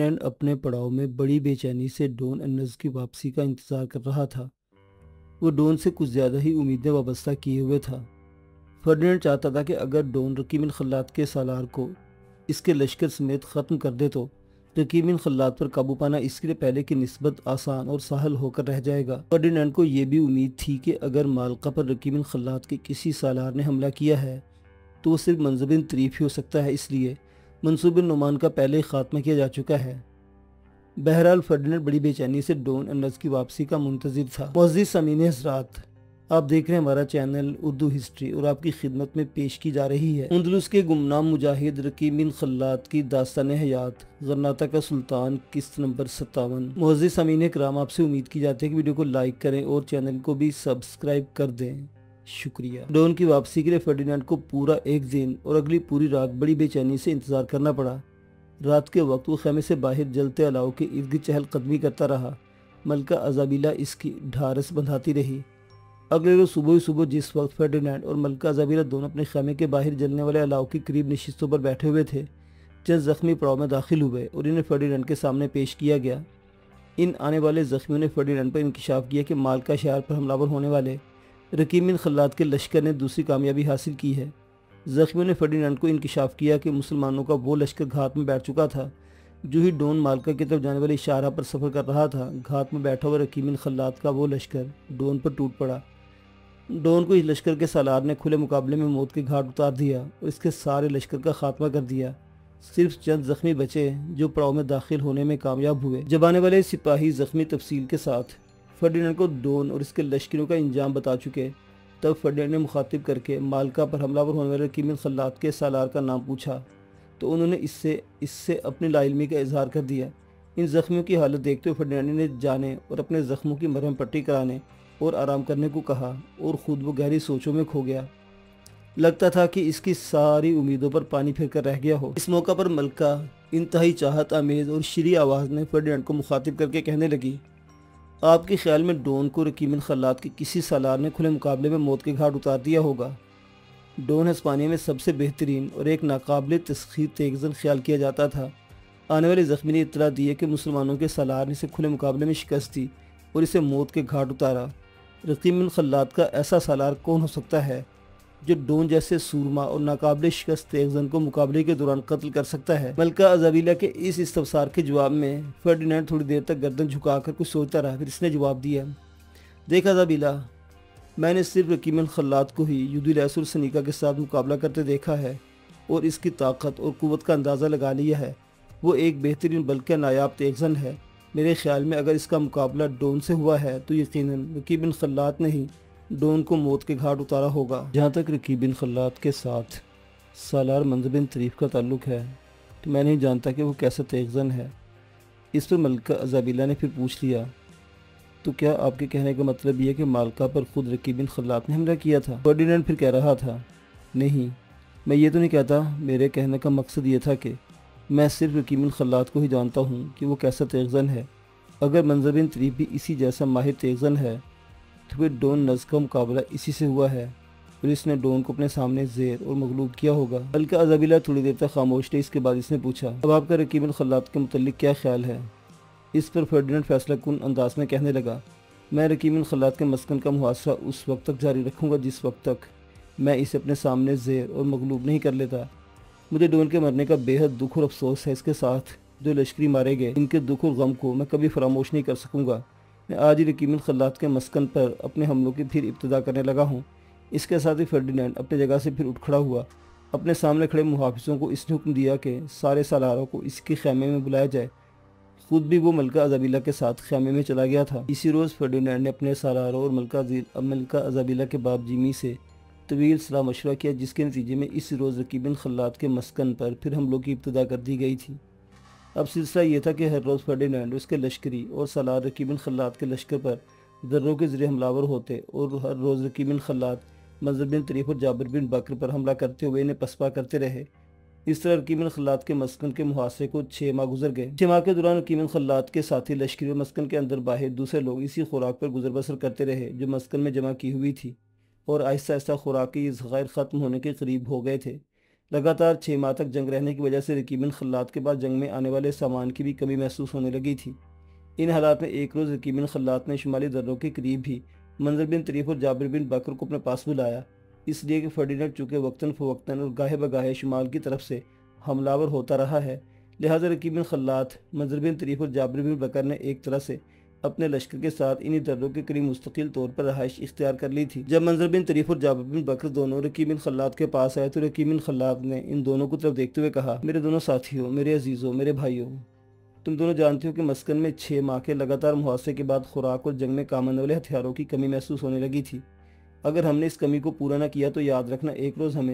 فرڈینانڈ اپنے پڑاؤ میں بڑی بے چینی سے ڈون انز کی واپسی کا انتظار کر رہا تھا۔ وہ ڈون سے کچھ زیادہ ہی امیدیں وابستہ کیے ہوئے تھا۔ فرڈینانڈ چاہتا تھا کہ اگر ڈون رقیب الخلات کے سالار کو اس کے لشکر سمیت ختم کر دے تو رقیب الخلات پر قابو پانا اس کے لیے پہلے کی نسبت آسان اور سہل ہو کر رہ جائے گا۔ فرڈینانڈ کو یہ بھی امید تھی کہ اگر مالقا پر رقیب الخلات کے کسی سالار نے حملہ کیا ہے تو وہ صرف منصب طریف ہی ہو سکتا ہے، اس لیے منصوب نعمان کا پہلے ہی خاتمہ کیا جا چکا ہے۔ بہرحال فرڈینانڈ بڑی بے چینی سے ڈون انز کی واپسی کا منتظر تھا۔ معزز سامعین حضرات، آپ دیکھ رہے ہیں ہمارا چینل اردو ہسٹری اور آپ کی خدمت میں پیش کی جا رہی ہے اندلس کے گمنام مجاہد رقیب بن خلات کی داستان حیات، غرناطہ کا سلطان، قسط نمبر 57۔ معزز سامعین کرام، آپ سے امید کی جاتی ہے کہ ویڈیو کو لائک کریں اور چینل کو بھی سبسکرائب کر دیں۔ شکریہ۔ ڈون کی واپسی کے لیے فرڈینانڈ کو پورا ایک دن اور اگلی پوری رات بڑی بے چینی سے انتظار کرنا پڑا۔ رات کے وقت وہ خیمے سے باہر جلتے الاؤ کے ارد گرد چہل قدمی کرتا رہا۔ ملکہ ایزابیلا اس کی ڈھارس بندھاتی رہی۔ اگلے روز صبح جس وقت فرڈینانڈ اور ملکہ ایزابیلا دونوں اپنے خیمے کے باہر جلنے والے الاؤ کے قریب نشستوں پر بیٹھے ہوئے تھے، چند زخمی پڑاؤ میں داخل ہوئے اور انہیں فرڈینانڈ کے سامنے پیش کیا گیا۔ ان آنے والے زخمیوں نے فرڈینانڈ پر انکشاف کیا کہ مالقا شہر پر حملہ آور ہونے والے رقیب بن خلات کے لشکر نے دوسری کامیابی حاصل کی ہے۔ زخمیوں نے فرڈینانڈ کو انکشاف کیا کہ مسلمانوں کا وہ لشکر گھات میں بیٹھ چکا تھا۔ جو ہی ڈون مالقا کی طرف جانے والے شاہراہ پر سفر کر رہا تھا، گھات میں بیٹھا ہوا رقیب بن خلات کا وہ لشکر ڈون پر ٹوٹ پڑا۔ ڈون کو اس لشکر کے سالار نے کھلے مقابلے میں موت کے گھاٹ اتار دیا اور اس کے سارے لشکر کا خاتمہ کر دیا۔ صرف چند زخمی بچے جو پڑاؤ میں داخل ہونے میں کامیاب ہوئے۔ جب آنے والے سپاہی زخمی تفصیل کے ساتھ فرڈینانڈ کو ڈون اور اس کے لشکریوں کا انجام بتا چکے، تب فرڈینانڈ نے مخاطب کر کے مالقا پر حملہ آور ہونے والے رقیب بن خلات کے سالار کا نام پوچھا تو انہوں نے اس سے اپنی لا علمی کا اظہار کر دیا۔ ان زخمیوں کی حالت دیکھتے ہوئے فرڈینانڈ نے جانے اور اپنے زخموں کی مرہم پٹی کرانے اور آرام کرنے کو کہا اور خود وہ گہری سوچوں میں کھو گیا۔ لگتا تھا کہ اس کی ساری امیدوں پر پانی پھر کر رہ گیا ہو۔ اس موقع پر ملکہ انتہائی چاہت آمیز اور شریع آواز میں فرڈینانڈ کو مخاطب کر کے کہنے لگی، آپ کے خیال میں ڈون کو رقیب بن خلات کے کسی سالار نے کھلے مقابلے میں موت کے گھاٹ اتار دیا ہوگا۔ ڈون ہسپانیہ میں سب سے بہترین اور ایک ناقابل تسخیر تیغزن خیال کیا جاتا تھا۔ آنے والے زخمی نے اطلاع دی ہے کہ مسلمانوں کے سالار نے اسے کھلے مقابلے میں شکست دی اور اسے موت کے گھاٹ اتارا۔ رقیب بن خلات کا ایسا سالار کون ہو سکتا ہے جو ڈون جیسے سورما اور ناقابل شکست تیغزن کو مقابلے کے دوران قتل کر سکتا ہے؟ ملکہ ایزابیلا کے اس استفسار کے جواب میں فرڈینانڈ تھوڑی دیر تک گردن جھکا کر کچھ سوچتا رہا، پھر اس نے جواب دیا، دیکھ ایزابیلا، میں نے صرف رقیب بن خلات کو ہی یودیلیس اور سنیکا کے ساتھ مقابلہ کرتے دیکھا ہے اور اس کی طاقت اور قوت کا اندازہ لگا لیا ہے۔ وہ ایک بہترین بلکہ نایاب تیغزن ہے۔ میرے خیال میں اگر اس کا مقابلہ ڈون سے ہوا ہے تو یقیناً رقیب بن خلات نے ہی ڈون کو موت کے گھاٹ اتارا ہوگا۔ جہاں تک رقیب بن خلات کے ساتھ سالار منصب طریف کا تعلق ہے تو میں نہیں جانتا کہ وہ کیسا تیغزن ہے۔ اس پر ملکہ ایزابیلا نے پھر پوچھ لیا، تو کیا آپ کے کہنے کا مطلب یہ کہ مالقا پر خود رقیب بن خلات نے حملہ کیا تھا؟ فرڈینانڈ پھر کہہ رہا تھا، نہیں، میں یہ تو نہیں کہتا، میرے کہنے کا مقصد یہ تھا کہ میں صرف رقیب بن خلات کو ہی جانتا ہوں کہ وہ کیسا تیغزن ہے۔ اگر منصب طریف بھی اسی جیسا ماہر تیغزن ہے تو پھر ڈون نز کا مقابلہ اسی سے ہوا ہے اور اس نے ڈون کو اپنے سامنے زیر اور مغلوب کیا ہوگا۔ ملکہ ایزابیلا تھوڑی دیر تک خاموش رہی، اس کے بعد اس نے پوچھا، اب آپ کا رقیب بن خلات کے متعلق کیا خیال ہے؟ اس پر فرڈینانڈ فیصلہ کن انداز میں کہنے لگا، میں رقیب بن خلات کے مسکن کا محاصرہ اس وقت تک جاری رکھوں گا جس وقت تک میں اسے اپنے سامنے زیر اور مغلوب نہیں کر لیتا۔ مجھے ڈون کے مرنے کا بے حد دکھ اور افسوس ہے، اس کے ساتھ جو لشکری مارے گئے ان کے دکھ اور غم کو میں کبھی فراموش نہیں کر سکوں گا۔ میں آج ہی رقیب بن خلات کے مسکن پر اپنے حملوں کی پھر ابتدا کرنے لگا ہوں۔ اس کے ساتھ ہی فرڈینانڈ اپنی جگہ سے پھر اٹھ کھڑا ہوا۔ اپنے سامنے کھڑے محافظوں کو اس نے حکم دیا کہ سارے سالاروں کو اس کے خیمے میں بلایا جائے۔ خود بھی وہ ملکہ ایزابیلا کے ساتھ خیمے میں چلا گیا تھا۔ اسی روز فرڈینانڈ نے اپنے سالاروں اور ملکہ ایزابیلا کے باپ جیمی سے طویل صلاح مشورہ کیا، جس کے نتیجے میں اس روز رقیب بن خلات کے مسکن پر پھر حملوں کی ابتدا کر دی گئی تھی۔ اب سلسلہ یہ تھا کہ ہر روز فرڈینانڈ اس کے لشکری اور سالار رقیب بن خلات کے لشکر پر دروں کے ذریعے حملہ آور ہوتے اور ہر روز رقیب بن خلات منصب بن طریف اور جابر بن بکر پر حملہ کرتے ہوئے انہیں پسپا کرتے رہے۔ اس طرح رقیب بن خلات کے مسکن کے محاصرے کو 6 ماہ گزر گئے۔ 6 ماہ کے دوران رقیب بن خلات کے ساتھی لشکری اور مسکن کے اندر باہر دوسرے لوگ اسی خوراک پر گزر بسر کرتے رہے جو مسکن میں جمع کی ہوئی تھی، اور آہستہ آہستہ خوراک کے یہ ذخائر ختم ہونے کے قریب ہو گئے تھے۔ لگاتار 6 ماہ تک جنگ رہنے کی وجہ سے رقیب بن خلاد کے بعد جنگ میں آنے والے سامان کی بھی کمی محسوس ہونے لگی تھی۔ ان حالات میں ایک روز رقیب بن خلاد نے شمالی دروں کے قریب ہی منظر بن طریف اور جابر بن بکر کو اپنے پاس بلایا، اس لیے کہ فرڈیننڈ چونکہ وقتاً فوقتاً اور گاہے بگاہے شمال کی طرف سے حملہ آور ہوتا رہا ہے، لہٰذا رقیب بن خلاد، منظر بن طریف اور جابر بن بکر نے ایک طرح سے اپنے لشکر کے ساتھ انہی دروں کے قریب مستقل طور پر رہائش اختیار کر لی تھی۔ جب منظر بن طریف اور جابر بن بکر دونوں رقیب بن خلاد کے پاس آئے تو رقیب بن خلاد نے ان دونوں کو طرف دیکھتے ہوئے کہا، میرے دونوں ساتھیوں، میرے عزیزوں، میرے بھائیوں، تم دونوں جانتے ہو کہ مسکن میں 6 ماہ کے لگاتار محاصرے کے بعد خوراک اور جنگ میں کام آنے والے ہتھیاروں کی کمی محسوس ہونے لگی تھی۔ اگر ہم نے اس کمی کو پورا نہ کیا تو یاد رکھنا ایک روز ہمیں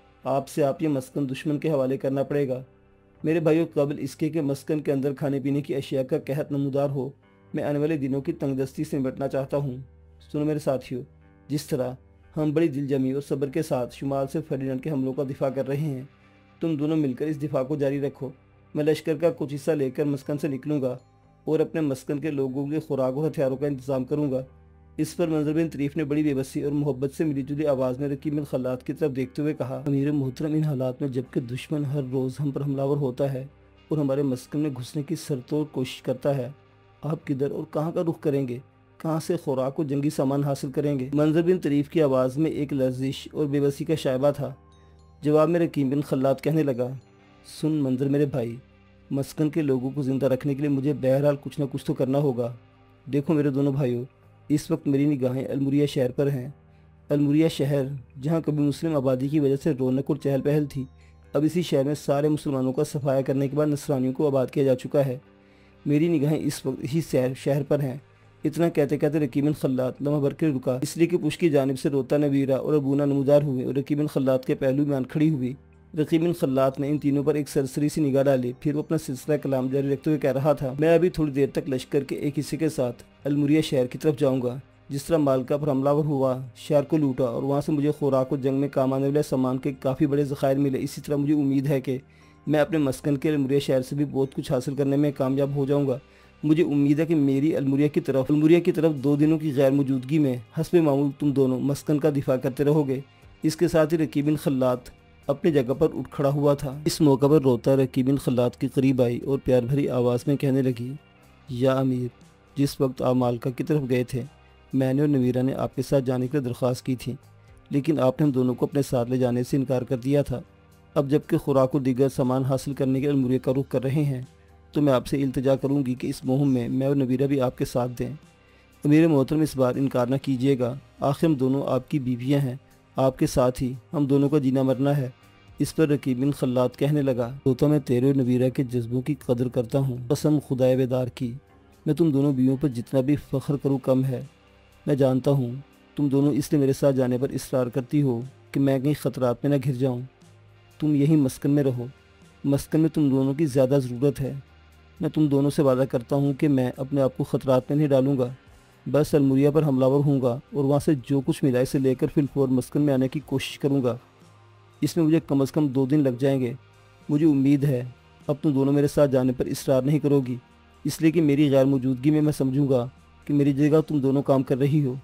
آپ یہ مسکن دشمن کے حوالے کرنا پڑے گا۔ میرے بھائیوں، قبل اس کے کہ مسکن کے اندر کھانے پینے کی اشیاء کا قحط نمودار ہو، میں آنے والے دنوں کی تنگ دستی سے نمٹنا چاہتا ہوں۔ سنو میرے ساتھیوں، جس طرح ہم بڑی دل جمی اور صبر کے ساتھ شمال سے فرڈیننڈ کے حملوں کا دفاع کر رہے ہیں، تم دونوں مل کر اس دفاع کو جاری رکھو۔ میں لشکر کا کچھ حصہ لے کر مسکن سے نکلوں گا اور اپنے مسکن کے لوگوں کے خوراک اور ہتھیاروں کا انتظام کروں گا۔ اس پر منظر بن طریف نے بڑی بے بسی اور محبت سے ملی جلی آواز میں رقیب بن خلاد کی طرف دیکھتے ہوئے کہا، امیر محترم، ان حالات میں جبکہ دشمن ہر روز ہم پر حملہ آور ہوتا ہے اور ہمارے مسکن میں گھسنے کی سرتوڑ کوشش کرتا ہے، آپ کدھر اور کہاں کا رخ کریں گے؟ کہاں سے خوراک اور جنگی سامان حاصل کریں گے؟ منظر بن طریف کی آواز میں ایک لرزش اور بے بسی کا شائبہ تھا۔ جواب میں رقیب بن خلاد کہنے لگا، سن منظر میرے بھائی، مسکن کے لوگوں کو زندہ رکھنے کے لیے مجھے بہرحال کچھ نہ کچھ تو کرنا ہوگا۔ دیکھو میرے دونوں بھائیوں، اس وقت میری نگاہیں الموریہ شہر پر ہیں۔ الموریہ شہر جہاں کبھی مسلم آبادی کی وجہ سے رونق اور چہل پہل تھی، اب اسی شہر میں سارے مسلمانوں کا صفایا کرنے کے بعد نصرانیوں کو آباد کیا جا چکا ہے۔ میری نگاہیں اس وقت اسی شہر پر ہیں۔ اتنا کہتے کہتے رقیب بن خلاد لمحہ بھر کے رکا، اس لیے کہ پشت کی جانب سے روتا نویرہ اور ابونا نمودار ہوئے اور رقیب بن خلاد کے پہلو میں آن کھڑی ہوئی۔ رقیب بن خلاد نے ان تینوں پر ایک سرسری سی نگاہ ڈالی، پھر وہ اپنا سلسلہ کلام جاری رکھتے ہوئے کہہ رہا تھا، میں ابھی تھوڑی دیر تک لشکر کے ایک حصے کے ساتھ الموریہ شہر کی طرف جاؤں گا۔ جس طرح مالکا پر حملہ آور ہوا، شہر کو لوٹا اور وہاں سے مجھے خوراک اور جنگ میں کام آنے والے سامان کے کافی بڑے ذخائر ملے، اسی طرح مجھے امید ہے کہ میں اپنے مسکن کے الموریہ شہر سے بھی بہت کچھ حاصل کرنے میں کامیاب ہو جاؤں گا۔ مجھے امید ہے کہ میری الموریہ کی طرف 2 دنوں کی غیر موجودگی میں حسب معمول تم دونوں مسکن کا دفاع کرتے رہو گے۔ اس کے ساتھ ہی رقیب بن خلاد اپنی جگہ پر اٹھ کھڑا ہوا تھا۔ اس موقع پر روتا رقیب بن خلاد کے قریب آئی اور پیار بھری آواز میں کہنے لگی، یا امیر، جس وقت آپ مالکا کی طرف گئے تھے، میں نے اور نویرہ نے آپ کے ساتھ جانے کے لیے درخواست کی تھی، لیکن آپ نے ہم دونوں کو اپنے ساتھ لے جانے سے انکار کر دیا تھا۔ اب جبکہ خوراک اور دیگر سامان حاصل کرنے کے الموریہ کا رخ کر رہے ہیں تو میں آپ سے التجا کروں گی کہ اس مہم میں اور نویرہ بھی آپ کے ساتھ دیں۔ امیر محترم، اس بار انکار نہ کیجیے گا، آخر ہم دونوں آپ کی بیویاں ہیں، آپ کے ساتھ ہی ہم دونوں کا جینا مرنا ہے۔ اس پر رقیب بن خلاد کہنے لگا، تو میں تیرے اور نویرہ کے جذبوں کی قدر کرتا ہوں، قسم خدائے بیدار کی، میں تم دونوں بیویوں پر جتنا بھی فخر کروں کم ہے۔ میں جانتا ہوں تم دونوں اس لیے میرے ساتھ جانے پر اصرار کرتی ہو کہ میں کہیں خطرات میں نہ گھر جاؤں۔ تم یہیں مسکن میں رہو، مسکن میں تم دونوں کی زیادہ ضرورت ہے۔ میں تم دونوں سے وعدہ کرتا ہوں کہ میں اپنے آپ کو خطرات میں نہیں ڈالوں گا، بس الموریہ پر حملہ آور ہوں گا اور وہاں سے جو کچھ ملا اسے لے کر فی الفور مسکن میں آنے کی کوشش کروں گا۔ اس میں مجھے کم از کم 2 دن لگ جائیں گے۔ مجھے امید ہے اب تم دونوں میرے ساتھ جانے پر اصرار نہیں کرو گی، اس لیے کہ میری غیر موجودگی میں سمجھوں گا کہ میری جگہ تم دونوں کام کر رہی ہو۔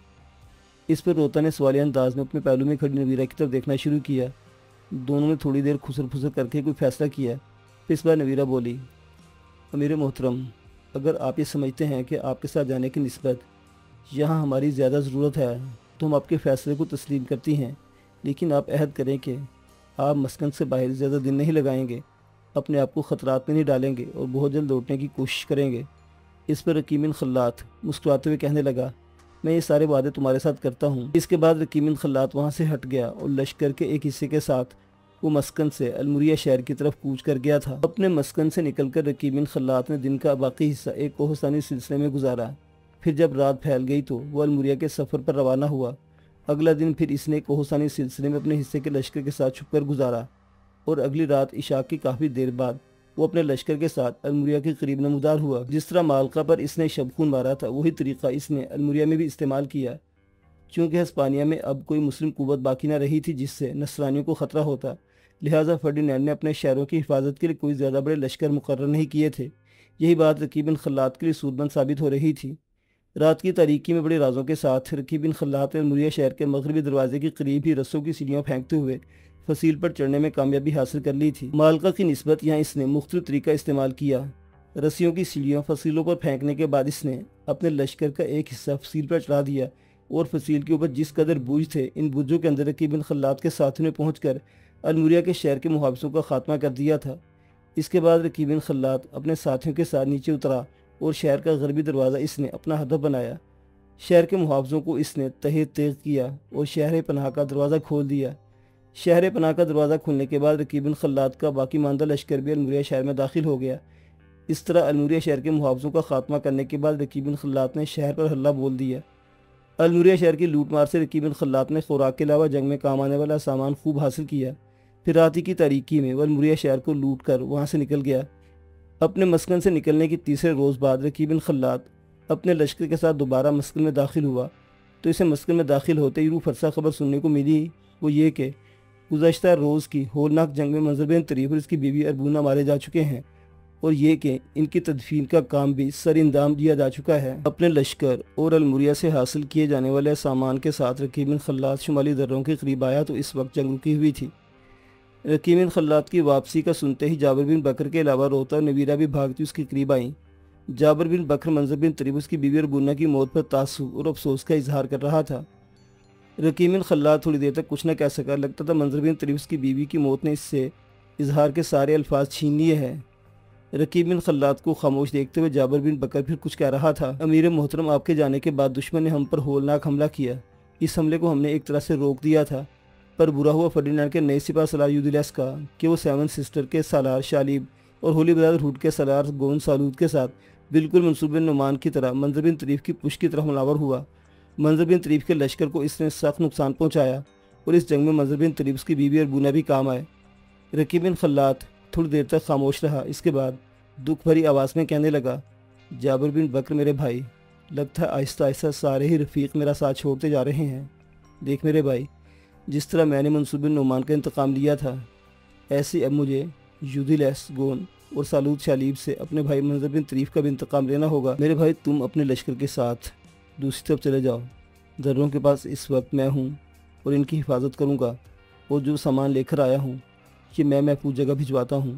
اس پر روتا نے سوالیہ انداز میں اپنے پہلو میں کھڑی نویرہ کی طرف دیکھنا شروع کیا۔ دونوں نے تھوڑی دیر خسر پھسر کر کے کوئی فیصلہ کیا، پھر اس بار نویرہ بولی، امیر محترم، اگر آپ یہ سمجھتے ہیں کہ آپ کے ساتھ جانے کی نسبت یہاں ہماری زیادہ ضرورت ہے تو ہم آپ کے فیصلے کو تسلیم کرتی ہیں، لیکن آپ عہد کریں کہ آپ مسکن سے باہر زیادہ دن نہیں لگائیں گے، اپنے آپ کو خطرات میں نہیں ڈالیں گے اور بہت جلد لوٹنے کی کوشش کریں گے۔ اس پر رقیب بن خلاد مسکراتے ہوئے کہنے لگا، میں یہ سارے وعدے تمہارے ساتھ کرتا ہوں۔ اس کے بعد رقیب بن خلاد وہاں سے ہٹ گیا اور لشکر کے ایک حصے کے ساتھ وہ مسکن سے الموریہ شہر کی طرف کوچ کر گیا تھا۔ اپنے مسکن سے نکل کر رقیب بن خلاد نے دن کا باقی حصہ ایک کوہستانی سلسلے میں گزارا، پھر جب رات پھیل گئی تو وہ الموریہ کے سفر پر روانہ ہوا۔ اگلا دن پھر اس نے کوہستانی سلسلے میں اپنے حصے کے لشکر کے ساتھ چھپ کر گزارا اور اگلی رات عشاء کی کافی دیر بعد وہ اپنے لشکر کے ساتھ الموریہ کے قریب نمودار ہوا۔ جس طرح مالکا پر اس نے شب خون مارا تھا، وہی طریقہ اس نے الموریہ میں بھی استعمال کیا۔ چونکہ ہسپانیہ میں اب کوئی مسلم قوت باقی نہ رہی تھی جس سے نصرانیوں کو خطرہ ہوتا، لہٰذا فرڈینینڈ نے اپنے شہروں کی حفاظت کے لیے کوئی زیادہ بڑے لشکر مقرر نہیں کیے تھے۔ یہی بات رقیب بن خلاد کے لیے سود مند ثابت ہو رہی تھی۔ رات کی تاریکی میں بڑے رازوں کے ساتھ رقیب بن خلاد نے الموریہ شہر کے مغربی دروازے کے قریب ہی رسوں کی سیڑھیاں پھینکتے ہوئے فصیل پر چڑھنے میں کامیابی حاصل کر لی تھی۔ مالکہ کی نسبت یہاں اس نے مختلف طریقہ استعمال کیا۔ رسیوں کی سیڑھیاں فصیلوں پر پھینکنے کے بعد اس نے اپنے لشکر کا ایک حصہ فصیل پر چڑھا دیا اور فصیل کے اوپر جس قدر برج تھے ان برجوں کے اندر رقیب بن خلاد کے ساتھیوں نے پہنچ کر الموریہ کے شہر کے محافظوں کا خاتمہ کر دیا تھا۔ اس کے بعد رقیب بن خلاد اپنے ساتھیوں کے ساتھ نیچے اترا اور شہر کا غربی دروازہ اس نے اپنا ہدف بنایا۔ شہر کے محافظوں کو اس نے تحت تیغ کیا اور شہر پناہ کا دروازہ کھول دیا۔ شہر پناہ کا دروازہ کھلنے کے بعد رقیب بن خلاد کا باقی ماندہ لشکر بھی الموریہ شہر میں داخل ہو گیا۔ اس طرح الموریہ شہر کے محافظوں کا خاتمہ کرنے کے بعد رقیب بن خلاد نے شہر پر حملہ بول دیا۔ الموریہ شہر کی لوٹ مار سے رقیب بن خلاد نے خوراک کے علاوہ جنگ میں کام آنے والا سامان خوب حاصل کیا۔ پھر رات کی تاریکی میں وہ الموریہ شہر کو لوٹ کر وہاں سے نکل گیا۔ اپنے مسکن سے نکلنے کی تیسرے روز بعد رقیب بن خلاد اپنے لشکر کے ساتھ دوبارہ مسکن میں داخل ہوا تو اسے مسکن میں داخل ہوتے ہی روح فرسا خبر سننے کو ملی، وہ یہ کہ گزشتہ روز کی ہولناک جنگ میں منظر بن طریف اور اس کی بیوی اربونہ مارے جا چکے ہیں اور یہ کہ ان کی تدفین کا کام بھی سر انجام دیا جا چکا ہے۔ اپنے لشکر اور الموریہ سے حاصل کیے جانے والے سامان کے ساتھ رقیب بن خلاد شمالی دروں کے قریب آیا تو اس وقت جنگ رکی ہوئی تھی۔ رقیب بن خلاد کی واپسی کا سنتے ہی جابر بن بکر کے علاوہ روتا اور نویرہ بھی بھاگتی اس کے قریب آئیں۔ جابر بن بکر منظر بن طریف اس کی بیوی اربونہ کی موت پر تعصب اور افسوس کا اظہار کر رہا تھا۔ رقیب بن خلاد تھوڑی دیر تک کچھ نہ کہہ سکا، لگتا تھا منظر بن طریف اس کی بیوی کی موت نے اس سے اظہار کے سارے الفاظ چھین لیے ہیں۔ رقیب بن خلاد کو خاموش دیکھتے ہوئے جابر بن بکر پھر کچھ کہہ رہا تھا۔ امیر محترم، آپ کے جانے کے بعد دشمن نے ہم پر ہولناک حملہ کیا۔ اس حملے کو ہم نے ایک طرح سے روک دیا تھا، پر برا ہوا فرڈینانڈ کے نئے سپاہ سالار یودیلیس کا کہ وہ سیون سسٹر کے سالار شالیب اور ہولی برادر ہوڈ کے سالار گون سالود کے ساتھ بالکل منصور بن نعمان کی طرح منظر بن طریف کی پشت کی طرف حملہ ہوا۔ منظر بن طریف کے لشکر کو اس نے سخت نقصان پہنچایا اور اس جنگ میں منظر بن طریف اس کی بیوی اربونہ بھی کام آئے۔ رقیب بن خلاد تھوڑی دیر تک خاموش رہا، اس کے بعد دکھ بھری آواز میں کہنے لگا، جابر بن بکر میرے بھائی، لگتا ہے آہستہ آہستہ سارے ہی رفیق میرا ساتھ چھوڑتے جا رہے ہیں۔ دیکھ میرے بھائی، جس طرح میں نے منصور بن نعمان کا انتقام لیا تھا، ایسے اب مجھے یودیلیس، گون اور سالود شالیب سے اپنے بھائی منظر بن طریف کا بھی انتقام لینا ہوگا۔ میرے بھائی، تم اپنے لشکر کے ساتھ دوسری طرف چلے جاؤ۔ دروں کے پاس اس وقت میں ہوں اور ان کی حفاظت کروں گا، اور جو سامان لے کر آیا ہوں یہ میں محفوظ جگہ بھجواتا ہوں۔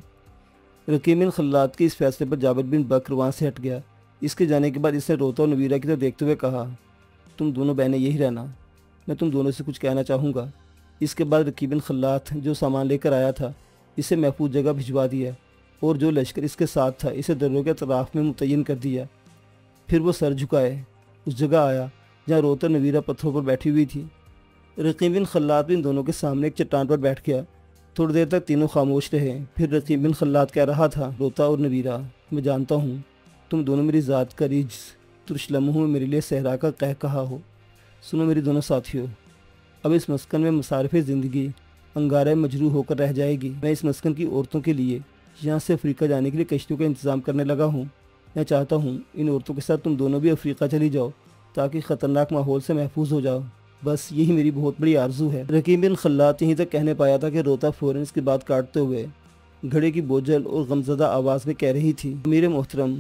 رقیب بن خلاد کے اس فیصلے پر جابر بن بکر وہاں سے ہٹ گیا۔ اس کے جانے کے بعد اس نے روتا اور نویرہ کی طرف دیکھتے ہوئے کہا، تم دونوں بہنیں یہی رہنا، میں تم دونوں سے کچھ کہنا چاہوں گا۔ اس کے بعد رقیب بن خلاد جو سامان لے کر آیا تھا اسے محفوظ جگہ بھجوا دیا اور جو لشکر اس کے ساتھ تھا اسے دروں کے اطراف میں متعین کر دیا۔ پھر وہ سر جھکائے اس جگہ آیا جہاں روتا اور نویرہ پتھروں پر بیٹھی ہوئی تھی۔ رقیب بن خلاد ان دونوں کے سامنے ایک چٹان پر بیٹھ گیا۔ تھوڑی دیر تک تینوں خاموش رہے، پھر رقیب بن خلاد کہہ رہا تھا، روتا اور نویرہ، میں جانتا ہوں تم دونوں میری ذات کا رجز ترش لمحوں میں میرے لیے صحرا کا کہا ہو۔ سنو میری دونوں ساتھیوں، اب اس مسکن میں مصارف زندگی انگارہ مجروح ہو کر رہ جائے گی۔ میں اس مسکن کی عورتوں کے لیے یہاں سے افریقہ جانے کے لیے کشتیوں کا انتظام کرنے لگا ہوں۔ میں چاہتا ہوں ان عورتوں کے ساتھ تم دونوں بھی افریقہ چلی جاؤ تاکہ خطرناک ماحول سے محفوظ ہو جاؤ۔ بس یہی میری بہت بڑی آرزو ہے۔ رقیب بن خلاد یہیں تک کہنے پایا تھا کہ روتا فوراً اس کی بات کاٹتے ہوئے گھڑے کی بوجھل اور غمزدہ آواز میں کہہ رہی تھی، امیر محترم،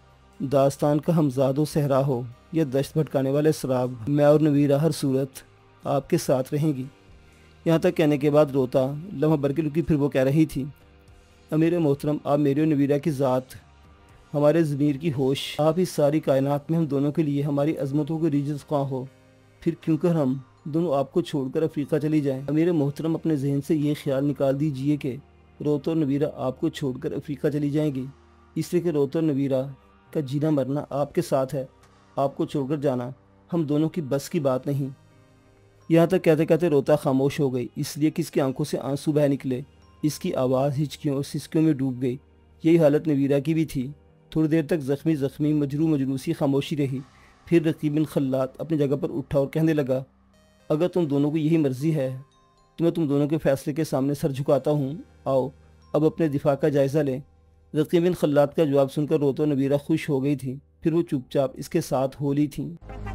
داستان کا ہمزاد و صحرا ہو یا دشت بھٹکانے والے سراب، میں اور نویرہ ہر صورت آپ کے ساتھ رہیں گی۔ یہاں تک کہنے کے بعد روتا لمحہ بھر کے رکی، پھر وہ کہہ رہی تھی، امیر محترم، آپ میری اور نویرہ کی ذات، ہمارے ضمیر کی ہوش، آپ اس ساری کائنات میں ہم دونوں کے لیے ہماری عظمتوں کے ریجز خواہ ہو، پھر کیوں کر ہم دونوں آپ کو چھوڑ کر افریقہ چلی جائیں۔ امیر محترم، اپنے ذہن سے یہ خیال نکال دیجئے کہ روتا اور نویرہ آپ کو چھوڑ کر افریقہ چلی جائیں گی، اس لیے کہ روتا اور نویرہ کا جینا مرنا آپ کے ساتھ ہے، آپ کو چھوڑ کر جانا ہم دونوں کی بس کی بات نہیں۔ یہاں تک کہتے کہتے روتا خاموش ہو گئی، اس لیے کہ اس کی آنکھوں سے آنسو بہہ نکلے، اس کی آواز ہچکیوں اور سسکیوں میں ڈوب گئی۔ یہی حالت نویرہ کی بھی تھی۔ تھوڑی دیر تک زخمی مجروح سی خاموشی رہی، پھر رقیب بن خلاد اپنی جگہ پر اٹھا اور کہنے لگا، اگر تم دونوں کو یہی مرضی ہے تو میں تم دونوں کے فیصلے کے سامنے سر جھکاتا ہوں، آؤ اب اپنے دفاع کا جائزہ لیں۔ رقیب بن خلاد کا جواب سن کر روتا اور نویرہ خوش ہو گئی تھی، پھر وہ چپ چاپ اس کے ساتھ ہو لی تھیں۔